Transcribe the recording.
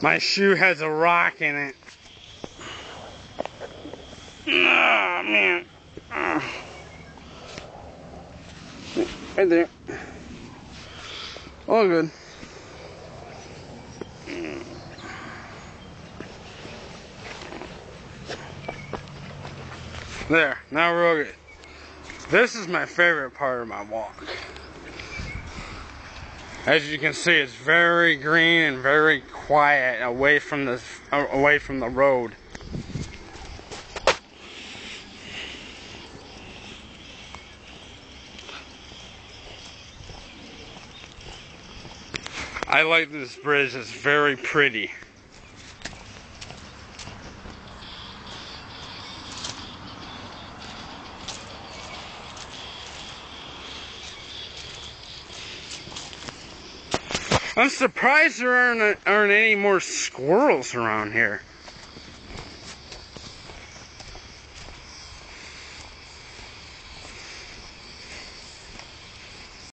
My shoe has a rock in it. Oh, man. Right there. All good. There, now we're all good. This is my favorite part of my walk. As you can see, it's very green and very quiet away from the road. I like this bridge, it's very pretty. I'm surprised there aren't any more squirrels around here.